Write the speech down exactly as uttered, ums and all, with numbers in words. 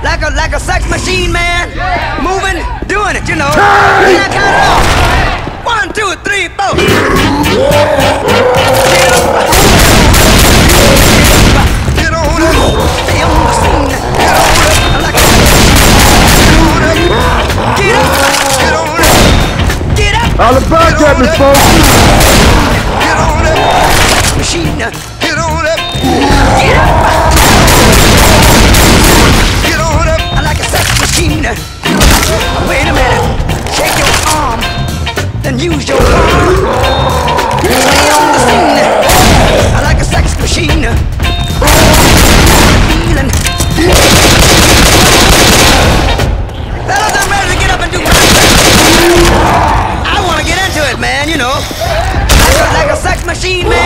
like a like a sex machine, man. Moving, doing it, you know. And I count it off. One, two, three, four. Get on up. Stay on the scene. Get on up. Like a get up. Get on up. Get up. All about that, Miss folks. Get on up. Machine. Get on up. Get up. Get on up. I like a sex machine. Wait a minute. Shake your arm. Then use your arm. Stay on the scene. I like a sex machine. Feeling. Fellas, I'm ready to get up and do my thing. I want to get into it, man, you know. I feel like a sex machine, man.